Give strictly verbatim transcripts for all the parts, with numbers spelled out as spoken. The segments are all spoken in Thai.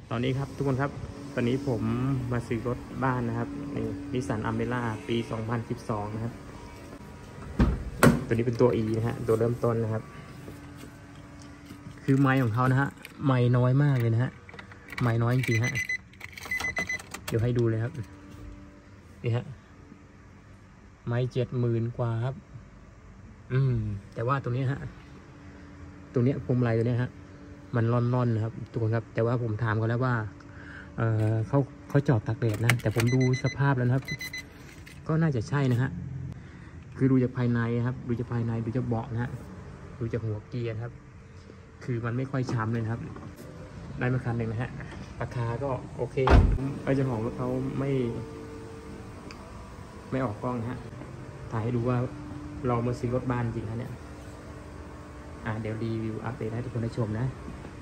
ตอนนี้ครับทุกคนครับตอนนี้ผมมาซื้อรถบ้านนะครับนี่นิสสันอัมเบร่าปีสองพันสิบสองนะครับตัวนี้เป็นตัว E นะฮะตัวเริ่มต้นนะครับคือไม้ของเขานะฮะไม้น้อยมากเลยนะฮะไม้น้อยจริงๆฮะเดี๋ยวให้ดูเลยครับนี่ฮะไม้เจ็ดหมื่นกว่าครับอืมแต่ว่าตัวนี้ฮะตัวนี้พวงมาลัยตัวนี้ฮะมันร่อนๆนะครับทุกคนครับแต่ว่าผมถามเขาแล้วว่าเออเขาเขาจอดตากแดดนะแต่ผมดูสภาพแล้วนะครับก็น่าจะใช่นะฮะคือดูจากภายในครับดูจากภายในดูจากเบาะนะฮะดูจากหัวเกียร์ครับคือมันไม่ค่อยช้ำเลยครับได้มาคันหนึ่งนะฮะราคาก็โอเคไอ้เจ้าของรถเขาไม่ไม่ออกกล้องฮะถ่ายให้ดูว่าเรามาซื้อรถบ้านจริงนะเนี่ยอ่าเดี๋ยวรีวิวอัปเดตให้ทุกคนได้ชมนะ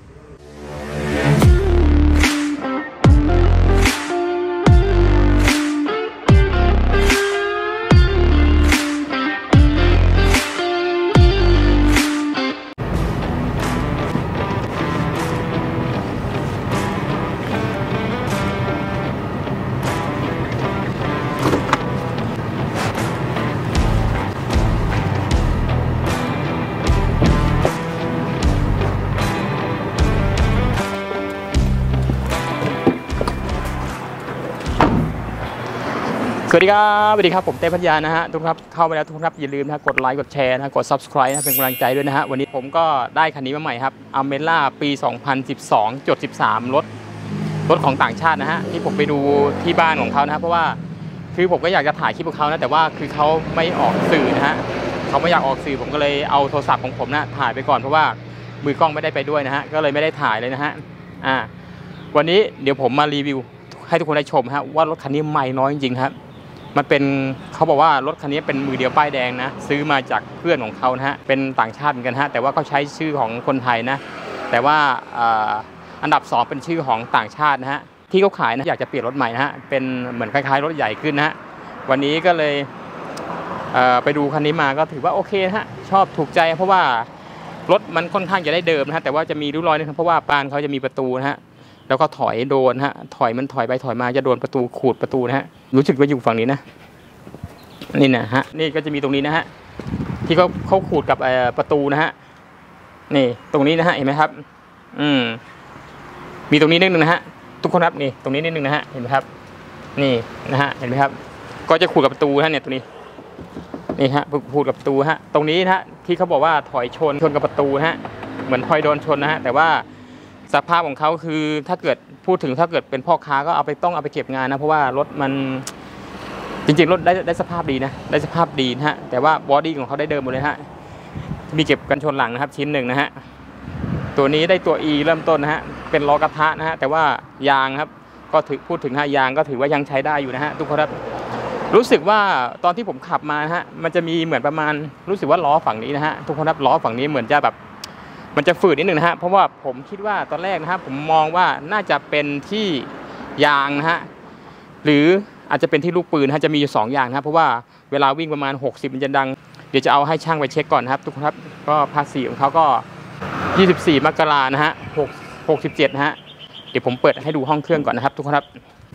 สวัสดีครับสวัสดีครับผมเต้พัทยานะฮะทุกครับเข้าไปแล้วทุกครับอย่าลืมนะกดไลค์กดแชร์นะกด ซับสไครบ์ นะเป็นกำลังใจด้วยนะฮะวันนี้ผมก็ได้คันนี้มาใหม่ครับอัมเบร่าปีสองพันสิบสองจุดสิบสามรถรถของต่างชาตินะฮะที่ผมไปดูที่บ้านของเขานะเพราะว่าคือผมก็อยากจะถ่ายคลิปของเขานะแต่ว่าคือเขาไม่ออกสื่อนะฮะเขาไม่อยากออกสื่อผมก็เลยเอาโทรศัพท์ของผมนะถ่ายไปก่อนเพราะว่ามือกล้องไม่ได้ไปด้วยนะฮะก็เลยไม่ได้ถ่ายเลยนะฮะอ่าวันนี้เดี๋ยวผมมารีวิวให้ทุกคนได้ชมฮะว่ารถคันนี้ไม่น้อยจริงๆครับมันเป็นเขาบอกว่ารถคันนี้เป็นมือเดียวป้ายแดงนะซื้อมาจากเพื่อนของเขานะฮะเป็นต่างชาติเหมือนกันฮะแต่ว่าเขาใช้ชื่อของคนไทยนะแต่ว่าอันดับสองเป็นชื่อของต่างชาตินะฮะที่เขาขายนะอยากจะเปลี่ยนรถใหม่นะฮะเป็นเหมือนคล้ายๆรถใหญ่ขึ้นนะฮะวันนี้ก็เลยไปดูคันนี้มาก็ถือว่าโอเคนะฮะชอบถูกใจเพราะว่ารถมันค่อนข้างจะได้เดิมนะฮะแต่ว่าจะมีริ้วรอยนึงเพราะว่าปานเขาจะมีประตูนะฮะแล้วก็ถอยโดนฮะถอยมันถอยไปถอยมาจะโดนประตูขูดประตูนะฮะรู้สึกว่าอยู่ฝั่งนี้นะนี่นะฮะนี่ก็จะมีตรงนี้นะฮะที่เขาเขาขูดกับประตูนะฮะนี่ตรงนี้นะฮะเห็นไหมครับอืมมีตรงนี้นิดนึงนะฮะทุกคนครับนี่ตรงนี้นิดนึงนะฮะเห็นไหมครับนี่นะฮะเห็นไหมครับก็จะขูดกับประตูฮะเนี่ยตรงนี้นี่ฮะขูดกับประตูฮะตรงนี้นะฮะที่เขาบอกว่าถอยชนชนกับประตูฮะเหมือนถอยโดนชนนะฮะแต่ว่าสภาพของเขาคือถ้าเกิดพูดถึงถ้าเกิดเป็นพ่อค้าก็เอาไปต้องเอาไปเก็บงานนะเพราะว่ารถมันจริงๆรถได้ได้สภาพดีนะได้สภาพดีนะฮะแต่ว่าบอดี้ของเขาได้เดิมหมดเลยฮะมีเก็บกันชนหลังนะครับชิ้นหนึ่งนะฮะตัวนี้ได้ตัว E เริ่มต้นนะฮะเป็นล้อกระทะนะฮะแต่ว่ายางครับก็ถือพูดถึงฮะยางก็ถือว่ายังใช้ได้อยู่นะฮะทุกคนครับรู้สึกว่าตอนที่ผมขับมาฮะมันจะมีเหมือนประมาณรู้สึกว่าล้อฝั่งนี้นะฮะทุกคนครับล้อฝั่งนี้เหมือนจะแบบมันจะฝืดนิดนึงนะฮะเพราะว่าผมคิดว่าตอนแรกนะครับผมมองว่าน่าจะเป็นที่ยางนะฮะหรืออาจจะเป็นที่ลูกปืนฮะจะมีอยู่สองอย่างนะครับเพราะว่าเวลาวิ่งประมาณหกสิบมันจะดังเดี๋ยวจะเอาให้ช่างไปเช็คก่อนนะครับทุกคนครับก็ภาษีของเขาก็ยี่สิบสี่มกรานะฮะหกสิบเจ็ดนะฮะเดี๋ยวผมเปิดให้ดูห้องเครื่องก่อนนะครับทุกคนครับ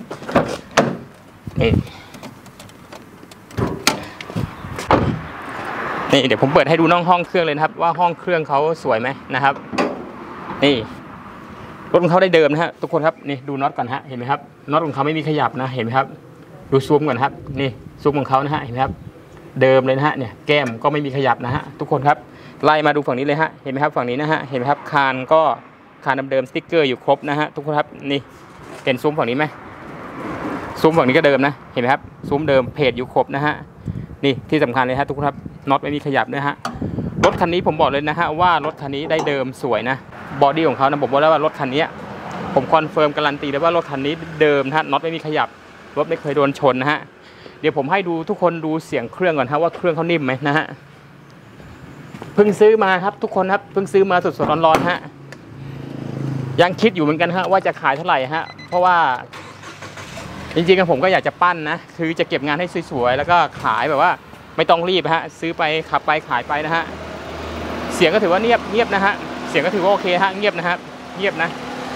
นี่นี่เดี๋ยวผมเปิดให้ดูน้องห้องเครื่องเลยนะครับว่าห้องเครื่องเขาสวยไหมนะครับนี่รถของเขาได้เดิมนะฮะทุกคนครับนี่ดูน็อตก่อนฮะเห็นไหมครับน็อตของเขาไม่มีขยับนะเห็นไหมครับดูซูมก่อนครับนี่ซูมของเขานะฮะเห็นไหมครับเดิมเลยนะฮะเนี่ยแก้มก็ไม่มีขยับนะฮะทุกคนครับไล่มาดูฝั่งนี้เลยฮะเห็นไหมครับฝั่งนี้นะฮะเห็นไหมครับคานก็คานเดิมๆสติ๊กเกอร์อยู่ครบนะฮะทุกคนครับนี่เห็นซูมฝั่งนี้ไหมซูมฝั่งนี้ก็เดิมนะเห็นไหมครับซูมเดิมเพจอยู่ครบนะฮะนี่ที่สำคัญเลยฮะทุกคนครับน็อตไม่มีขยับนะฮะรถคันนี้ผมบอกเลยนะฮะว่ารถคันนี้ได้เดิมสวยนะบอดี้ของเขานะผมบอกแล้วว่ารถคันนี้ผมคอนเฟิร์มการันตีเลยว่ารถคันนี้เดิมนะฮะน็อตไม่มีขยับรถไม่เคยโดนชนนะฮะเดี๋ยวผมให้ดูทุกคนดูเสียงเครื่องก่อนฮะว่าเครื่องเขานิ่มไหมนะฮะเพิ่งซื้อมาครับทุกคนครับเพิ่งซื้อมาสดๆร้อนๆฮะยังคิดอยู่เหมือนกันฮะว่าจะขายเท่าไหร่ฮะเพราะว่าจริงๆผมก็อยากจะปั้นนะคือจะเก็บงานให้สวยๆแล้วก็ขายแบบว่าไม่ต้องรีบฮะซื้อไปขับไปขายไปนะฮะเสียงก็ถือว่าเงียบเงียบนะฮะเสียงก็ถือว่าโอเคฮะเงียบนะฮะเงียบนะ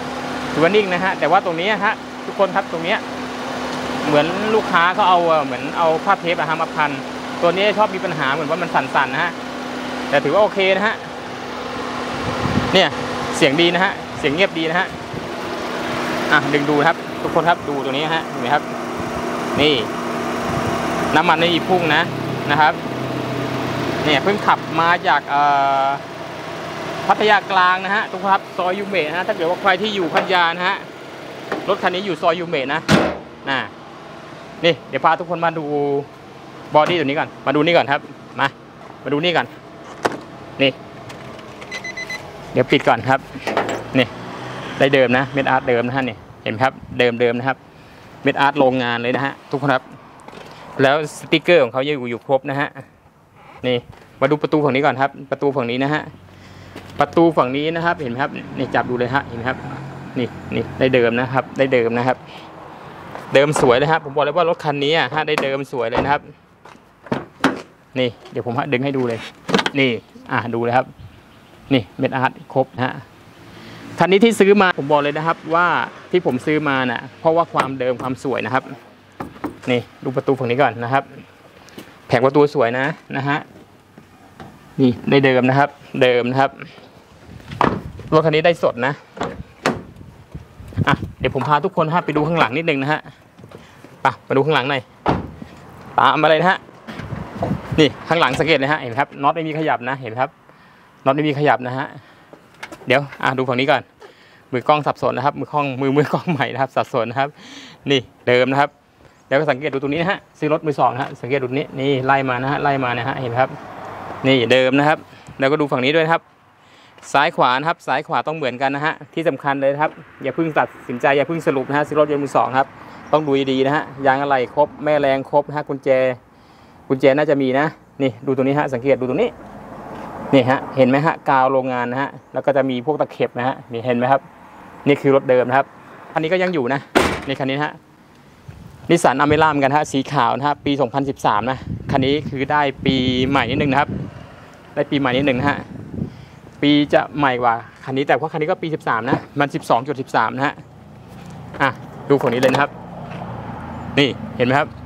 ถือว่านิ่งนะฮะแต่ว่าตรงนี้ฮะทุกคนครับตรงนี้เหมือนลูกค้าเขาเอาเหมือนเอาผ้าเทปอะฮะมาพันตัวนี้ชอบมีปัญหาเหมือนว่ามันสั่นๆนะฮะแต่ถือว่าโอเคนะฮะเนี่ยเสียงดีนะฮะเสียงเงียบดีนะฮะอ่ะดึงดูครับทุกคนครับดูตัวนี้ฮะเห็นไหมครับนี่น้ำมันไม่มีพุ่งนะนะครับเนี่ยเพิ่งขับมาจากพัทยากลางนะฮะทุกคนครับซอยยูเมะนะถ้าเกิดว่าใครที่อยู่พัทยานะฮะรถคันนี้อยู่ซอยยูเมะนะน่ะนี่เดี๋ยวพาทุกคนมาดูบอดี้ตัวนี้ก่อนมาดูนี่ก่อนครับมามาดูนี่ก่อนนี่เดี๋ยวปิดก่อนครับนี่ได้เดิมนะเม็ดอาร์ตเดิมนะฮะนี่เห็นครับเดิมเดิมนะครับเม็ดอาร์ตโรงงานเลยนะฮะทุกคนครับแล้วสติกเกอร์ของเขายังอยู่อยู่ครบนะฮะนี่มาดูประตูฝั่งนี้ก่อนครับประตูฝั่งนี้นะฮะประตูฝั่งนี้นะครับเห็นไหมครับนี่จับดูเลยฮะเห็นไหมครับนี่นี่ได้เดิมนะครับได้เดิมนะครับเดิมสวยเลยครับผมบอกเลยว่ารถคันนี้อ่ะฮะได้เดิมสวยเลยนะครับนี่เดี๋ยวผมดึงให้ดูเลยนี่อ่ะดูเลยครับนี่เม็ดอาร์ตครบนะฮะคันนี้ที่ซื้อมาผมบอกเลยนะครับว่าที่ผมซื้อมาน่ะเพราะว่าความเดิมความสวยนะครับนี่ดูประตูฝั่งนี้ก่อนนะครับแผงประตูสวยนะนะฮะนี่ได้เดิมนะครับเดิมนะครับรถคันนี้ได้สดนะอ่ะเดี๋ยวผมพาทุกคนฮะไปดูข้างหลังนิดนึงนะฮะไปมาดูข้างหลังหน่อยตามมาเลยนะฮะนี่ข้างหลังสังเกตเลยฮะเห็นครับน็อตไม่มีขยับนะเห็นครับน็อตไม่มีขยับนะฮะเดี๋ยวอ่ะดูฝั่งนี้ก่อนมือกล้องสับสนนะครับมือกล้องมือมือกล้องใหม่นะครับสับสนนะครับนี่เดิมนะครับเดี๋ยวก็สังเกตดูตรงนี้นะฮะซื้อรถมือสองนะฮะสังเกตดูนี้นี่ไล่มานะฮะไล่มานะฮะเห็นครับนี่เดิมนะครับแล้วก็ดูฝั่งนี้ด้วยครับซ้ายขวานะครับซ้ายขวาต้องเหมือนกันนะฮะที่สำคัญเลยครับอย่าเพิ่งตัดสินใจอย่าเพิ่งสรุปนะฮะซื้อรถยนต์มือสองครับต้องดูดีๆนะฮะยางอะไรครบแม่แรงครบนะฮะกุญแจกุญแจน่าจะมีนะนี่ดูตรงนี้ฮะสังเกตดูตรงนี้นี่ฮะเห็นไหมฮะกาวโรงงานนะฮะแล้วก็จะมีพวกตะเข็บนะฮะนี่เห็นไหมครับนี่คือรถเดิมนะครับคันนี้ก็ยังอยู่นะในคันนี้ฮะนิสสันอเมร่าเหมือนกันฮะสีขาวนะครับปีสองพันสิบสามนะคันนี้คือได้ปีใหม่นิดนึงนะครับได้ปีใหม่นิดนึงนะฮะปีจะใหม่กว่าคันนี้แต่ว่าคันนี้ก็ปีสิบสามนะมัน สิบสองจุดสิบสาม นะฮะอ่ะดูฝั่งนี้เลยนะครับนี่เห็นไหมครับ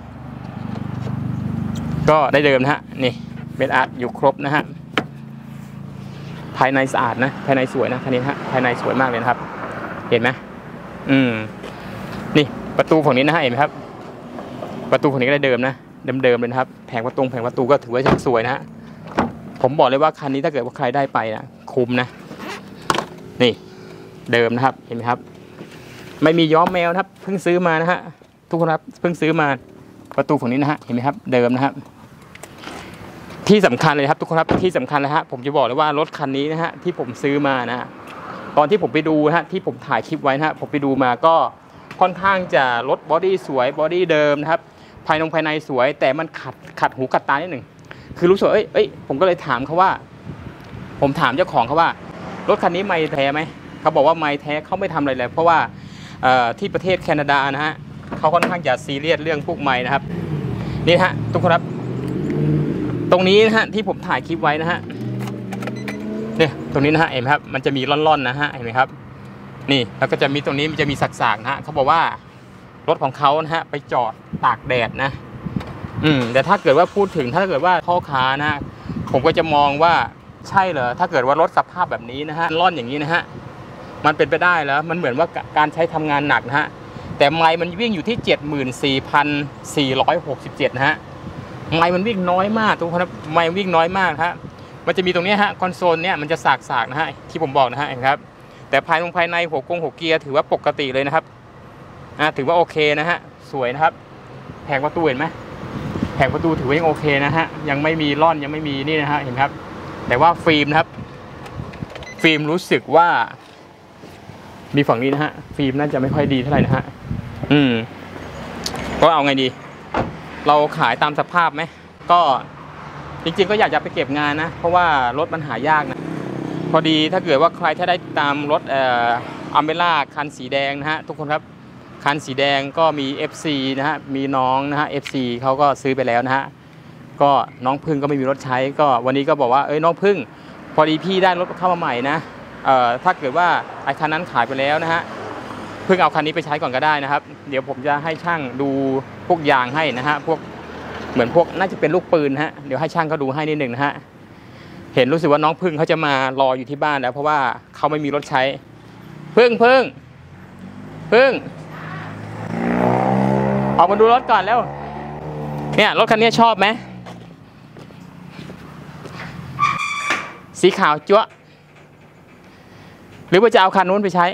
ก็ได้เดิมนะฮะนี่เม็ดอาร์ตอยู่ครบนะฮะภายในสะอาดนะภายในสวยนะคันนี้ฮะภายในสวยมากเลยนะครับเห็นไหมอืมนี่ประตูฝั่งนี้นะฮะเห็นไหมครับประตูฝั่งนี้ก็ได้เดิมนะเดิมๆเลยนะครับแผงประตูแผงประตูก็ถือว่าสวยนะฮะผมบอกเลยว่าคันนี้ถ้าเกิดว่าใครได้ไปนะคุ้มนะนี่เดิมนะครับเห็นไหมครับไม่มีย้อมแมวนะครับเพิ่งซื้อมานะฮะทุกคนครับเพิ่งซื้อมาประตูฝั่งนี้นะฮะเห็นไหมครับเดิมนะครับที่สำคัญเลยครับทุกคนครับที่สำคัญเลยฮะผมจะบอกเลยว่ารถคันนี้นะฮะที่ผมซื้อมานะฮะตอนที่ผมไปดูนะฮะที่ผมถ่ายคลิปไว้นะฮะผมไปดูมาก็ค่อนข้างจะรถบอดี้สวยบอดี้เดิมนะครับภายในภายในสวยแต่มันขัดขัดหูขัดตานิดหนึ่งคือรู้สึกเอ้ยเอ้ยผมก็เลยถามเขาว่าผมถามเจ้าของเขาว่ารถคันนี้ไมค์แท้ไหมเขาบอกว่าไมค์แท้เขาไม่ทำอะไรเลยเพราะว่าที่ประเทศแคนาดานะฮะเขาค่อนข้างจะซีเรียสเรื่องพวกไมค์นะครับนี่ฮะทุกคนครับตรงนี้นะฮะที่ผมถ่ายคลิปไว้นะฮะเนี่ยตรงนี้นะฮะเห็นไหมครับมันจะมีร่อนๆนะฮะเห็นไหมครับนี่แล้วก็จะมีตรงนี้มันจะมีสักๆนะฮะเขาบอกว่ารถของเขานะฮะไปจอดตากแดดนะอืมแต่ถ้าเกิดว่าพูดถึงถ้าเกิดว่าพ่อค้านะผมก็จะมองว่าใช่เหรอถ้าเกิดว่ารถสภาพแบบนี้นะฮะร่อนอย่างนี้นะฮะมันเป็นไปได้แล้วมันเหมือนว่าการใช้ทำงานหนักนะฮะแต่ไมล์มันวิ่งอยู่ที่ เจ็ดหมื่นสี่พันสี่ร้อยหกสิบเจ็ด นะฮะไมล์มันวิ่งน้อยมากทุกคนครับไมล์วิ่งน้อยมากฮะมันจะมีตรงนี้ฮะคอนโซลเนี่ยมันจะสากๆนะฮะที่ผมบอกนะฮะครับแต่ภายในภายในหัวกงหัวเกียร์ถือว่าปกติเลยนะครับอ่าถือว่าโอเคนะฮะสวยนะครับแผงประตูเห็นไหมแผงประตูถือว่ายังโอเคนะฮะยังไม่มีร่อนยังไม่มีนี่นะฮะเห็นครับแต่ว่าฟิล์มนะครับฟิล์มรู้สึกว่ามีฝั่งนี้นะฮะฟิล์มน่าจะไม่ค่อยดีเท่าไหร่นะฮะอืมก็เอาไงดีเราขายตามสภาพไหมก็จริงๆก็อยากจะไปเก็บงานนะเพราะว่ารถมันหายากนะพอดีถ้าเกิดว่าใครถ้าได้ตามรถเอ่ออเมร่าคันสีแดงนะฮะทุกคนครับคันสีแดงก็มี เอฟ ซี นะฮะมีน้องนะฮะ เอฟ ซี เขาก็ซื้อไปแล้วนะฮะก็น้องพึ่งก็ไม่มีรถใช้ก็วันนี้ก็บอกว่าเอ้ยน้องพึ่งพอดีพี่ได้รถเข้ามาใหม่นะเอ่อถ้าเกิดว่าไอ้คันนั้นขายไปแล้วนะฮะเพิ่งเอาคันนี้ไปใช้ก่อนก็ได้นะครับเดี๋ยวผมจะให้ช่างดูพวกยางให้นะฮะพวกเหมือนพวกน่าจะเป็นลูกปืนฮะเดี๋ยวให้ช่างเขาดูให้นิดหนึ่งนะฮะเห็นรู้สึกว่าน้องพึ่งเขาจะมารออยู่ที่บ้านแล้วเพราะว่าเขาไม่มีรถใช้พึ่งพึ่งพึ่งออกมาดูรถก่อนแล้วเนี่ยรถคันนี้ชอบไหมสีขาวจั๊วหรือว่าจะเอาคันนู้นไปใช้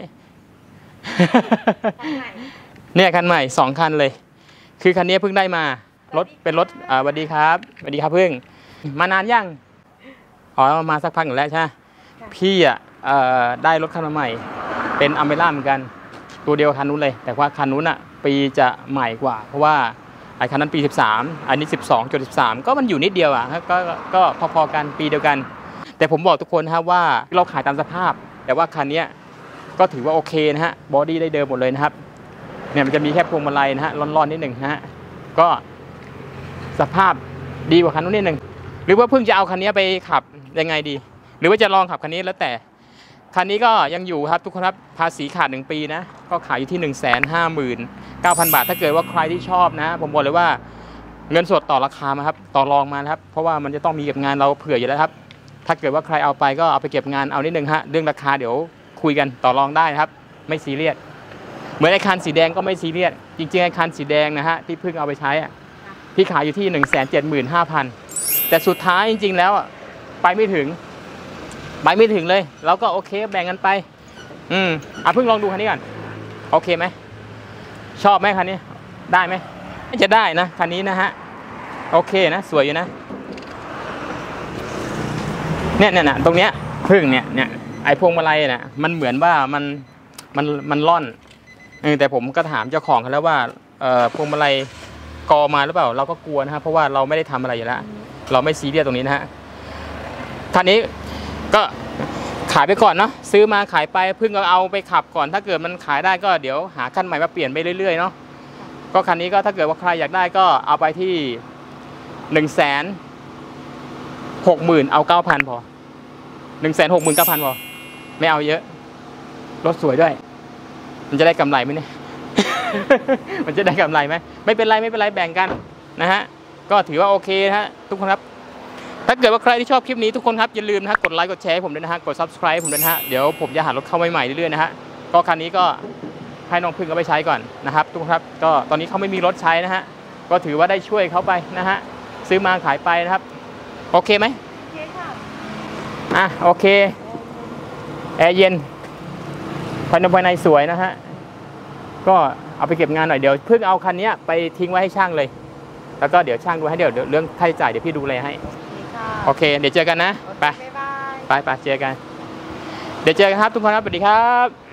เนี่ยคันใหม่สองคันเลยคือคันนี้เพิ่งได้มารถเป็นรถอ่าสวัสดีครับสวัสดีครับเพิ่งมานานยังอ๋อมาสักพักหนึ่งแล้วใช่ไหมพี่อ่ะได้รถคันใหม่เป็นอเมร่าเหมือนกันตัวเดียวคันนู้นเลยแต่ว่าคันนู้นอ่ะปีจะใหม่กว่าเพราะว่าไอ้คันนั้นปีสิบสามอันนี้สิบสองจุดสิบสามก็มันอยู่นิดเดียวอ่ะก็ก็พอๆกันปีเดียวกันแต่ผมบอกทุกคนนะครับว่าเราขายตามสภาพแต่ว่าคันนี้ก็ถือว่าโอเคนะฮะบอดี้ได้เดิมหมดเลยนะครับเนี่ยมันจะมีแค่พวงมาลัยนะฮะร่อนๆนิดหนึ่งนะฮะก็สภาพดีกว่าคันนู้นนิดหนึ่งหรือว่าเพิ่งจะเอาคันนี้ไปขับยังไงดีหรือว่าจะลองขับคันนี้แล้วแต่คันนี้ก็ยังอยู่ครับทุกคนครับภาษีขาดหนึ่งปีนะก็ขายอยู่ที่หนึ่งแสนห้าหมื่นเก้าพันบาทถ้าเกิดว่าใครที่ชอบนะผมบอกเลยว่าเงินสดต่อราคามาครับต่อรองมาครับเพราะว่ามันจะต้องมีเก็บงานเราเผื่ออยู่แล้วครับถ้าเกิดว่าใครเอาไปก็เอาไปเก็บงานเอานิดนึงฮะเรื่องราคาเดี๋ยวคุยกันต่อรองได้ครับไม่ซีเรียสเหมือนไอ้คันสีแดงก็ไม่ซีเรียสจริงๆไอ้คันสีแดงนะฮะที่เพิ่งเอาไปใช้อ่ะพี่ขายอยู่ที่หนึ่งแสนเจ็ดหมื่นห้าพันแต่สุดท้ายจริงๆแล้วอ่ะไปไม่ถึงไปไม่ถึงเลยเราก็โอเคแบ่งกันไปอืมอ่ะเพิ่งลองดูคันนี้ก่อนโอเคไหมชอบไหมคันนี้ได้ไหมจะได้นะคันนี้นะฮะโอเคนะสวยอยู่นะเนี่ยเนี่ยตรงเนี้ยพึ่งเนี่ยเนี่ยไอ้พวงมาลัยน่ะมันเหมือนว่ามันมันมันล่อนแต่ผมก็ถามเจ้าของเขาแล้วว่าเอ่อพวงมาลัยกอมาหรือเปล่าเราก็กลัวนะครับเพราะว่าเราไม่ได้ทำอะไรอยู่แล้วเราไม่ซีเรียสตรงนี้นะฮะคันนี้ก็ขายไปก่อนเนาะซื้อมาขายไปเพิ่งเอาไปขับก่อนถ้าเกิดมันขายได้ก็เดี๋ยวหาคันใหม่มาเปลี่ยนไปเรื่อยๆเนาะก็คันนี้ก็ถ้าเกิดว่าใครอยากได้ก็เอาไปที่หนึ่งแสนหกหมื่นเอาเก้าพันพอหนึ่งแสนหกหมื่นเก้าพันพอไม่เอาเยอะรถสวยด้วยมันจะได้กำไรไหมเนี่ย มันจะได้กำไรไหมไม่เป็นไรไม่เป็นไรแบ่งกันนะฮะก็ถือว่าโอเคนะฮะทุกคนครับถ้าเกิดว่าใครที่ชอบคลิปนี้ทุกคนครับอย่าลืมนะฮะกดไลค์กดแชร์ให้ผมด้วยนะฮะกด ซับสไครบ์ ผมด้วยนะฮะเดี๋ยวผมจะหารถเข้าใหม่ๆเรื่อยๆนะฮะก็คันนี้ก็ให้น้องพึ่งเอาไปใช้ก่อนนะครับทุกคนครับก็ตอนนี้เขาไม่มีรถใช้นะฮะก็ถือว่าได้ช่วยเขาไปนะฮะซื้อมาขายไปนะครับโอเคไหมโอเคค่ะอ่ะโอเคแอร์เย็นภายในภายในสวยนะฮะก็เอาไปเก็บงานหน่อยเดี๋ยวเพิ่งเอาคันนี้ไปทิ้งไว้ให้ช่างเลยแล้วก็เดี๋ยวช่างดูให้เดี๋ยวเรื่องค่าใช้จ่ายเดี๋ยวพี่ดูแลให้โอเคเดี๋ยวเจอกันนะไปไปไปเจอกันเดี๋ยวเจอกันครับทุกคนครับสวัสดีครับ